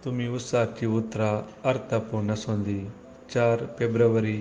तुम्ही उसाची उतरा अर्थपूर्ण सोंदी 4 फेब्रुवारी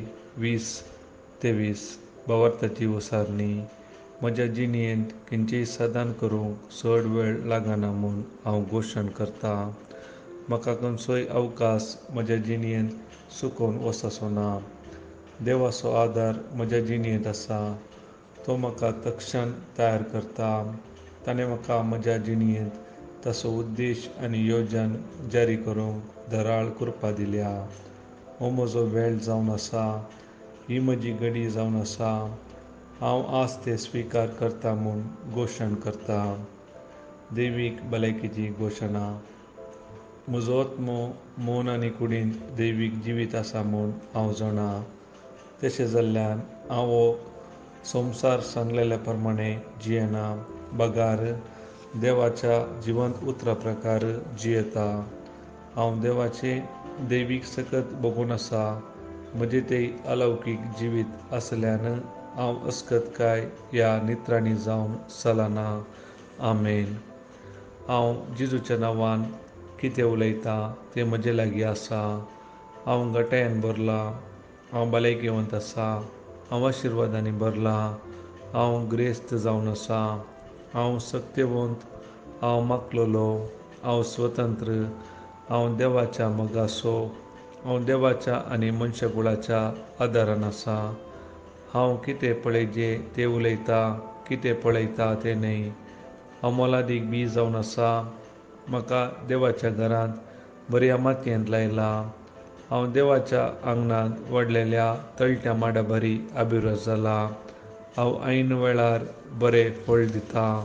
2023 भवार्थाची उसारणी म्हज्या जिणेंत खंयचेय साधन करूंक चड वेळ लागना म्हूण हांव घोशण करतां. म्हाका खंयचोय अवकाश म्हज्या जिणेंत चुकोवन वचचो ना. देवाचो आदार म्हज्या जिणेंत आसा. तो म्हाका तक्षण तयार करता. ताणें म्हाका म्हज्या जिणेंत ताचो उद्देश आनी येवजण जारी करूंक धराळ कृपा दिल्या. हो म्हजो वेळ जावन आसा. ही म्हजी घडी जावन आसा. हांव आज ते स्विकार करतां म्हूण घोशण करतां. दैवीक भलायकेची घोशणा. म्हजो आत्मो मन आनी कुडींत दैवीक जिवीत आसा म्हूण हांव जाणां. तशें जाल्ल्यान हांव हो संवसार सांगलेल्या प्रमाणें जियेना, बगार देवाच्या जिवंत उतरा प्रकार जियेता. हांव देवाचें दैवीक सकत बगून आसा. म्हजें तें अलौकीक जिवीत आसल्यान हांव अस्खतकाय ह्या नित्रांनी जावन चलना. आमेन. हांव जेजूच्या नांवान कितें उलयतां तें म्हजे लागीं आसा. हांव घटायेन भरलां. हांव भलायकेवंत आसा. हांव आशिर्वादांनी भरलां. हांव गिरेस्त जावन आसा. हांव सत्यवंत. हांव मागलोलो. हांव स्वतंत्र. हांव देवाच्या मोगाचो. हांव देवाच्या आनी मनशाकुळाच्या आदारान आसा. हांव कितें पळयजें तें उलयतां, कितें पळयतां तें न्हय. हांव मोलादीक बी जावन आसा. म्हाका देवाच्या घरांत बऱ्या मातयेंत लायलां. हांव देवाच्या आंगणांत वाडलेल्या तळट्या माडाबारी आबिरोस जालां. हांव ऐन वेळार बरें फळ दितां.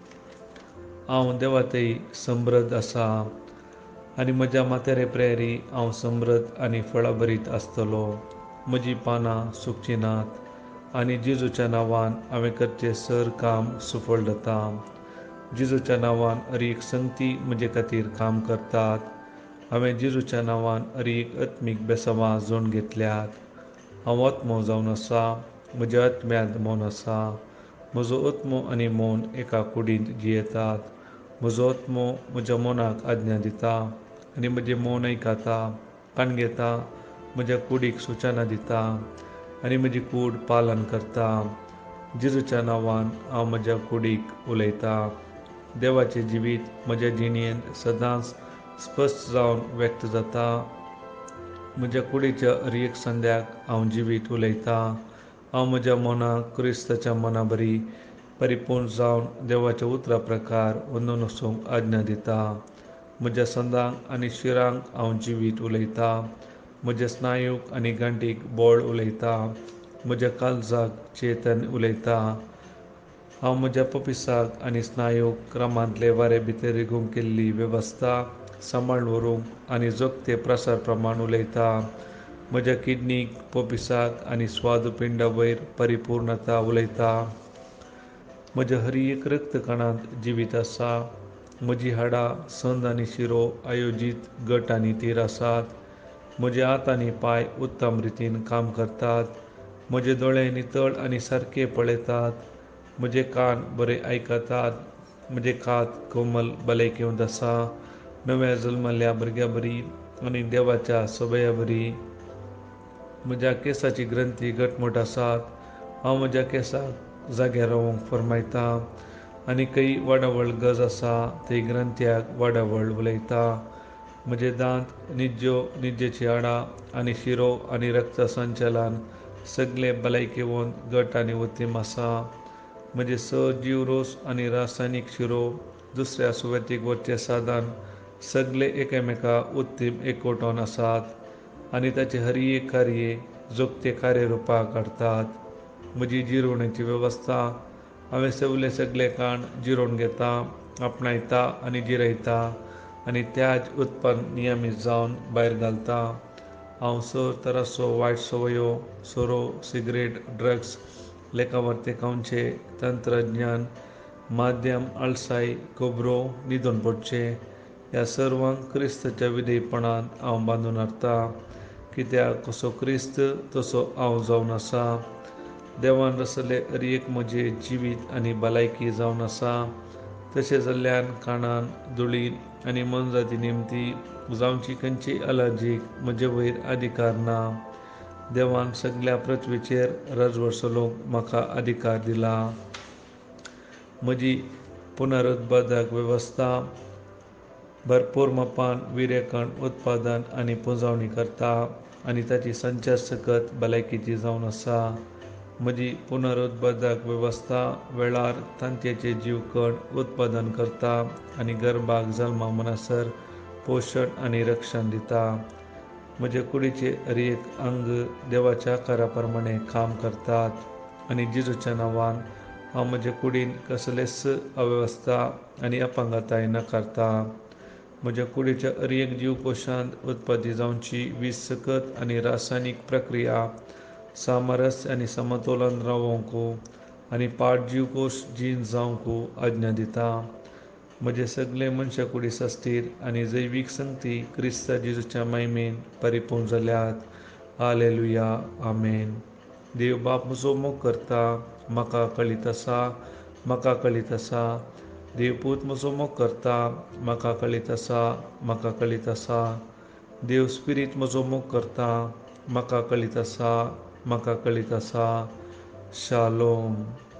हांव देवातय समृद्ध आसा. आनी म्हज्या माथेरे प्रेरी हांव समृद्ध आनी फळां भरीत आसतलों. म्हजीं पानां सुकचीं नात. आनी जेजूच्या नांवान हांवें करचें सर काम सफळ जाता. जेजूच्या नांवान हर एक संगती म्हजे खातीर काम करतात. हांवें जेजूच्या नांवान हर एक आत्मीक बेसांवां जोडून घेतल्यात. हांव आत्मो जावन आसा. म्हज्या आत्म्यांत मन आसा. म्हजो आत्मो आनी मन एका कुडींत जियेतात. म्हजो आत्मो म्हज्या मनाक आज्ञा दिता. आनी म्हजें मन आयकता, कान घेता, म्हज्या कुडीक सुचना दिता. आनी म्हजी कूड पालन करता. जेजूच्या नांवान हांव म्हज्या कुडीक उलयतां. देवाचें जिवीत म्हज्या जिणेंत सदांच स्पश्ट जावन व्यक्त जाता. म्हज्या कुडीच्या हर एक संद्याक हांव जिवीत उलयतां. हांव म्हज्या मनाक क्रिस्ताच्या मना बरी परिपूर्ण जावन देवाच्या उतरा प्रकार वंदून वचूंक आज्ञा दितां. म्हज्या संदांक आनी शिरांक हांव जिवीत उलयतां. म्हज्या स्नायूक आनी गांठीक बळ उलयतां. म्हज्या काळजाक चेतन उलयतां. हांव म्हज्या पपिसाक आनी स्नायूक क्रमांतले वारे भितर रिगूंक केल्ली वेवस्था सांबाळून व्हरूंक आनी जगते प्रसार प्रमाण उलयतां. म्हज्या किडनीक, पपिसाक आनी स्वादुपिंडा वयर परिपूर्णता उलयतां. म्हज्या हर एक रक्तकणांत जिवीत आसा. म्हजीं हाडां, संद आनी शिरो आयोजीत घट आनी तीर आसात. म्हजे हात आनी पांय उत्तम रितीन काम करतात. म्हजे दोळे नितळ आनी सारके पळयतात. म्हजे कान बरे आयकतात. म्हजें कात कोमल भलायकेवंत आसा. नव्या जल्मल्ल्या भुरग्या बरी आनी देवाच्या सोबया बरी. म्हज्या केंसाची ग्रंथी घटमूट आसात. हांव म्हज्या केंसाक जाग्यार रावूंक फरमायतां. आनी खंय वाडावळ गज आसा थंय ग्रंथ्याक वाडावळ उलयता. म्हजे दांत, न्हिजेचीं हाडां आनी शिरो आनी रक्त संचलन सगळे भलायकेवंत घट आनी उत्तीम आसा. म्हजे जीव रोस आनी रासायनीक शिरो दुसऱ्या सुवातेक वचचें साधन सगळे एकामेका उत्तीम एकवटून आसात. आनी ताचे हर एक कार्ये जगते कार्यरुपाक हाडटात. म्हजी जिरोवणेची वेवस्था हांवें सगळे काण जिरोवन घेतां, आपणायतां आनी जिरयतां आनी त्याज उत्पन्न नियमीत जावन भायर घालतां. हांव सर तरासो वायट संवयो, सोरो, सिगरेट, ड्रग्स, लेखावर्तेकांचे तंत्रज्ञान, माध्यम, आळसाय, खबरो न्हिदून पडचें ह्या सर्वांक क्रिस्ताच्या विधेयपणान हांव बांदून हाडटां. कित्याक कसो क्रिस्त तसो हांव जावन आसा. देवान रचले हर एक म्हजें जिवीत आनी भलायकी जावन आसा. तशें जाल्ल्यान कानान, धुळीन, आनी मनजाती निमती जावची खंयची अलर्जीक म्हजे वयर अधिकार ना. देवान सगळ्या पृथ्वीचेर राजवट चलोवंक म्हाका अधिकार दिला. म्हजी पुनरुत्पादक वेवस्था भरपूर मोपान विरेकण उत्पादन आनी पुंजवणी करता आनी ताची संचार सकत भलायकेची जावन आसा. म्हजी पुनरुत्पादक वेवस्था वेळार तांतयेचे जीवकण उत्पादन करता आनी गर्भाक जल्मा म्हणसर पोशण आनी रक्षण दिता. म्हजे कुडीचे हर एक अंग देवाच्या आकारा प्रमाणे काम करतात आनी जेजूच्या नांवान हांव म्हजे कुडीन कसलेच अवेवस्था आनी अपंगताय नाकारता. म्हज्या कुडीच्या हर एक जीवकोशांत उत्पत्ती जावची वीज सकत आनी रासायनीक प्रक्रिया सामरस्य आनी समतोलन रावोंक आनी पाड जीवकोश जीण जावंक आज्ञा दिता. म्हजे सगळे मनशाकुडी सस्तीर आनी जैवीक संगती क्रिस्त जेजूच्या महिमेन परिपूर्ण जाल्यात. हालेलुया, आमेन. देव बाप म्हजो मोग करता, म्हाका कळीत आसा, म्हाका कळीत आसा. देव पूत म्हजो मोग करता, म्हाका कळीत आसा, म्हाका कळीत आसा. देव स्पिरीत म्हजो मोग करता, म्हाका कळीत आसा, म्हाका कळीत आसा. शालोम.